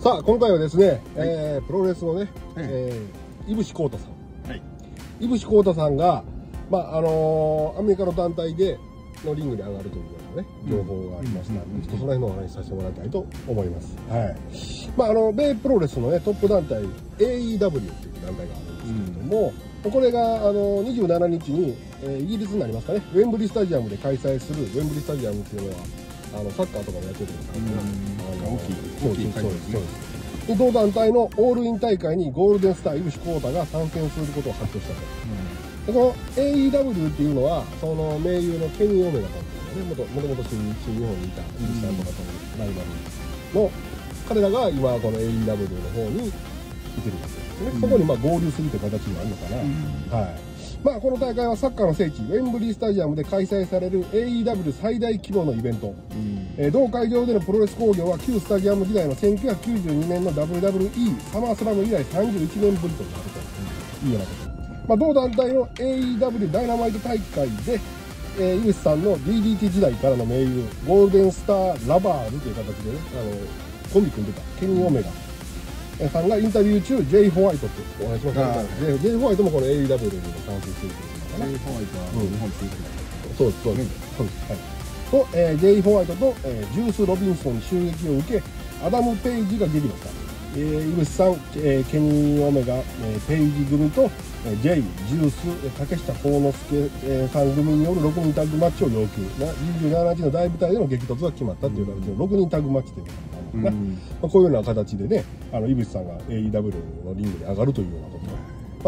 さあ今回はですね、プロレスのね、井伏浩太さん、井伏浩太さんが、アメリカの団体でのリングに上がるというようなね情報がありましたので、ちょっとその辺のお話させてもらいたいと思います。米プロレスのねトップ団体 AEW っていう団体があるんですけれども、これが27日に、イギリスになりますかね、ウェンブリースタジアムで開催する。ウェンブリースタジアムっていうのはサッカーとかもやってるんですけど、大きいそうです。同団体のオールイン大会にゴールデンスター井伏浩太が参戦することを発表したと。でこの AEW っていうのはその盟友のケニー・オメガさんというね、もともと新日本にいた井伏さんとかとのライバルの彼らが今この AEW の方にいてるわけですね。そこに合流するという形になるのかな。この大会はサッカーの聖地ウェンブリースタジアムで開催される AEW 最大規模のイベント。同会場でのプロレス興行は旧スタジアム時代の1992年の WWE サマースラム以来31年ぶりとなるというようなこと。同団体の AEW ダイナマイト大会で、井伏さんの DDT 時代からの盟友ゴールデンスターラバールという形でね、コンビ組んでたケニー・オメガさんがインタビュー中 J. ホワイトってお話しましたね。J. ホワイトもこの AEW にも参戦しているというかな。 J. ホワイトは日本にそうですそうですと、J. ホワイトと、ジュース・ロビンソンに襲撃を受けアダム・ペイジが撃破した。井伏さん、ケニー・オメガ、ペイジ組と、J、ジュース、竹下幸之助、さん組による6人タッグマッチを要求。27日の大舞台での激突が決まったという形で6人タッグマッチということなのかな。こういうような形でね、井伏さんが AEW のリングに上がるというようなこと。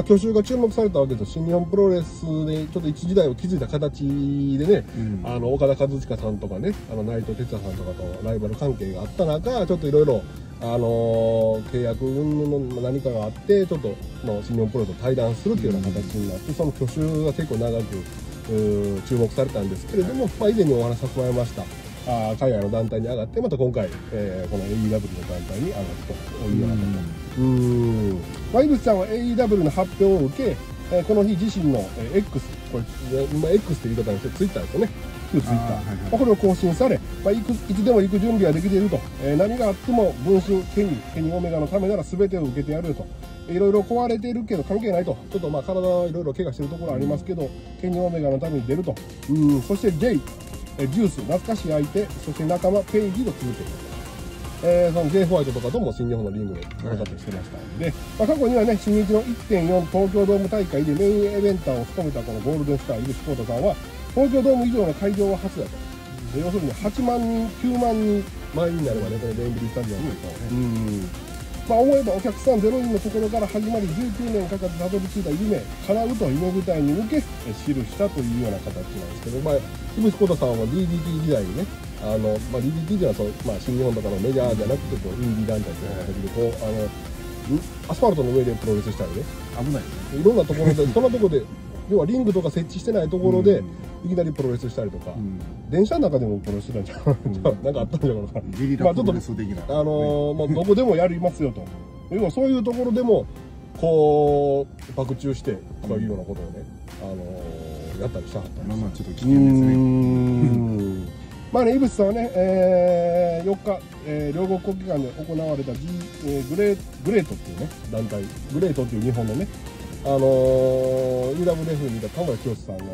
去就が注目されたわけです。新日本プロレスでちょっと一時代を築いた形でね、岡田和親さんとかね、内藤哲也さんとかとライバル関係があった中、ちょっといろいろ契約の何かがあって、ちょっと新日本プロレスと対談するというような形になって、その去就が結構長く注目されたんですけれども、以前にお話しさせてもらいました海外の団体に上がって、また今回、この AEW の団体に上がるというようなこと。井伏さんは AEW の発表を受け、この日自身の X、これ今 X って言い方にして Twitter ですよね。旧 Twitter、これを更新され、いつでも行く準備はできていると、何があっても分身ケニー・オメガのためなら全てを受けてやると。いろいろ壊れているけど関係ないと。ちょっと体はいろいろ怪我してるところありますけど、ケニー・オメガのために出ると。そして J、ジュース、懐かしい相手、そして仲間、ペイジと続ける。その J. ホワイトとかとも新日本のリングで戦ってしてましたので、過去にはね、新日の 1.4 東京ドーム大会でメインイベンターを務めたこのゴールデンスター井伏浩太さんは、東京ドーム以上の会場は初だと。要するに8万人、9万人前になればね、このベインブリースタジアム思えばお客さん0人のところから始まり19年かかってたどり着いた夢、叶うと夢舞台に向け記したというような形なんですけど、井伏浩太さんは DDT 時代にね、DDT というのは新日本とかのメジャーじゃなくてインディー団体という形でアスファルトの上でプロレスしたりね、危ないですね、いろんなところでそんなところで要はリングとか設置してないところでいきなりプロレスしたりとか、電車の中でもプロレスしてたんじゃなんかあったんじゃないかな。 ゲリラプロレス的な、 どこでもやりますよと。要はそういうところでもこう爆注してこういうようなことをね、やったりしたかったんです。 ちょっと危険ですね。 井伏さんはね、4日、両国国技館で行われた、グレートっていうね団体、グレートっていう日本のね、UWF にいた田村清さんが、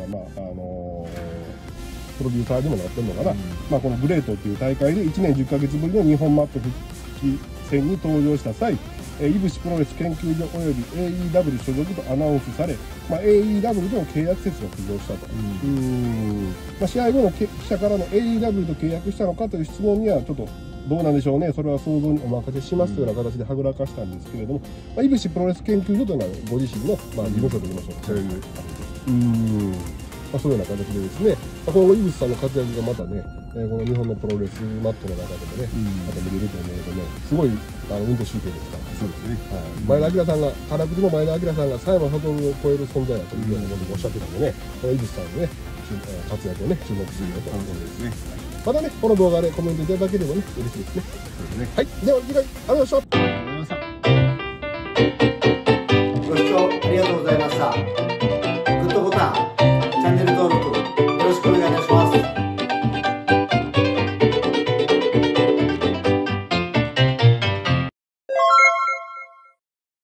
プロデューサーにもなってるのかな、このグレートっていう大会で1年10ヶ月ぶりの日本マット復帰戦に登場した際、井伏プロレス研究所および AEW 所属とアナウンスされ、AEW との契約説が浮上したと。試合後の記者からの AEW と契約したのかという質問にはちょっとどうなんでしょうね、それは想像にお任せしますというような形ではぐらかしたんですけれども、井伏プロレス研究所というのはご自身の、事務所といいましょうか、そういうそういうような形でですね、この井伏さんの活躍がまたね、この日本のプロレスマットの中でもね、また見れると思うとね、すごい運動神経ですから。 そうですね。 前田明さんが、空手の前田明さんが佐山悟を超える存在だというようなことをおっしゃってたんでね、この井伏さんのね、活躍をね、注目するよと思うんですね。またね、この動画でコメントいただければね、嬉しいですね。はい、では次回、ありがとうございました。